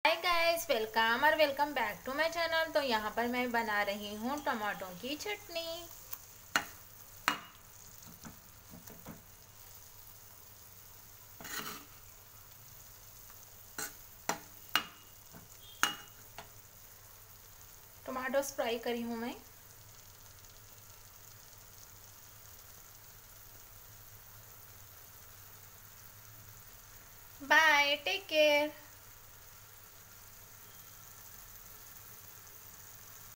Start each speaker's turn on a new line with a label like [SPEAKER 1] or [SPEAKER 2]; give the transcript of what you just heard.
[SPEAKER 1] Hi guys, welcome back to my channel. तो यहाँ पर मैं बना रही हूँ टमाटों की चटनी। टमाटोस फ्राई करी हूँ मैं। Bye, take care.